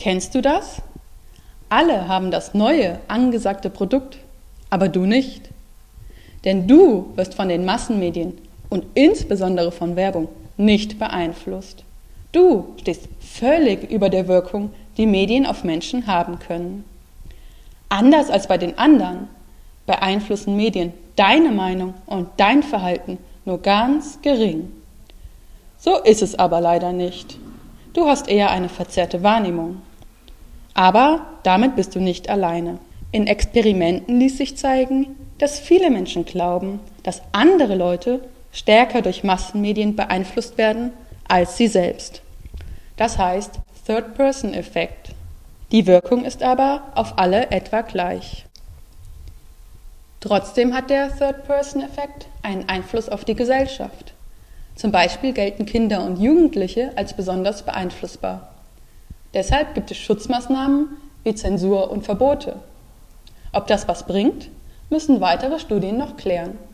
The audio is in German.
Kennst du das? Alle haben das neue, angesagte Produkt, aber du nicht. Denn du wirst von den Massenmedien und insbesondere von Werbung nicht beeinflusst. Du stehst völlig über der Wirkung, die Medien auf Menschen haben können. Anders als bei den anderen beeinflussen Medien deine Meinung und dein Verhalten nur ganz gering. So ist es aber leider nicht. Du hast eher eine verzerrte Wahrnehmung. Aber damit bist du nicht alleine. In Experimenten ließ sich zeigen, dass viele Menschen glauben, dass andere Leute stärker durch Massenmedien beeinflusst werden als sie selbst. Das heißt Third-Person-Effekt. Die Wirkung ist aber auf alle etwa gleich. Trotzdem hat der Third-Person-Effekt einen Einfluss auf die Gesellschaft. Zum Beispiel gelten Kinder und Jugendliche als besonders beeinflussbar. Deshalb gibt es Schutzmaßnahmen wie Zensur und Verbote. Ob das was bringt, müssen weitere Studien noch klären.